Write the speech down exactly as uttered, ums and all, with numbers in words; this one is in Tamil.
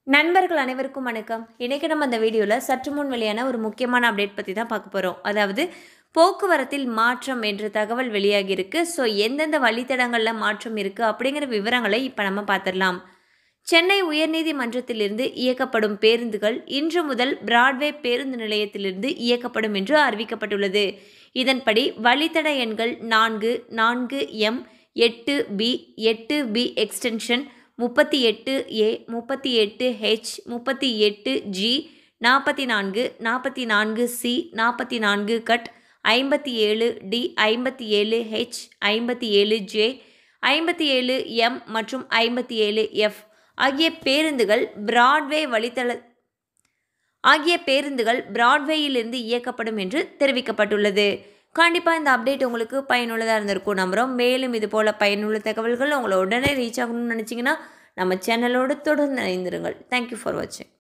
நண்பர்கள் அனைவருக்கும் வணக்கம். இன்னைக்கு நம்ம அந்த வீடியோல சற்று முன் வெளியான ஒரு முக்கியமான அப்டேட் பத்தி தான் பார்க்க போறோம். அதாவது போக்குவரத்தில் மாற்றம் என்ற தகவல் வெளியாகி இருக்கு. ஸோ எந்தெந்த வழித்தடங்கள்ல மாற்றம் இருக்கு அப்படிங்கிற விவரங்களை இப்போ நம்ம பார்த்துடலாம். சென்னை உயர்நீதிமன்றத்திலிருந்து இயக்கப்படும் பேருந்துகள் இன்று முதல் பிராட்வே பேருந்து நிலையத்திலிருந்து இயக்கப்படும் என்று அறிவிக்கப்பட்டுள்ளது. இதன்படி வழித்தட எண்கள் நான்கு நான்கு எம் எட்டு பி எட்டு பி எக்ஸ்டென்ஷன் முப்பத்தி எட்டு ஏ முப்பத்தி எட்டு ஹெச் முப்பத்தி எட்டு ஜி நாற்பத்தி நான்கு நாற்பத்தி நான்கு சி நாற்பத்தி நான்கு கட் ஐம்பத்தி ஏழு டி ஐம்பத்தி ஏழு ஹெச் ஐம்பத்தி ஏழு ஜே ஐம்பத்தி ஏழு எம் மற்றும் ஐம்பத்தி ஏழு எஃப் ஆகிய பேருந்துகள் பிராட்வே வழித்தட ஆகிய பேருந்துகள் பிராட்வேயிலிருந்து இயக்கப்படும் என்று தெரிவிக்கப்பட்டுள்ளது. கண்டிப்பாக இந்த அப்டேட் உங்களுக்கு பயனுள்ளதாக இருந்திருக்கும் நம்புகிறோம். மேலும் இது போல் பயனுள்ள தகவல்கள் உங்களை உடனே ரீச் ஆகணும்னு நினச்சிங்கன்னா நம்ம சேனலோடு தொடர்ந்து இணைந்திருங்கள். தேங்க்யூ ஃபார் வாட்சிங்.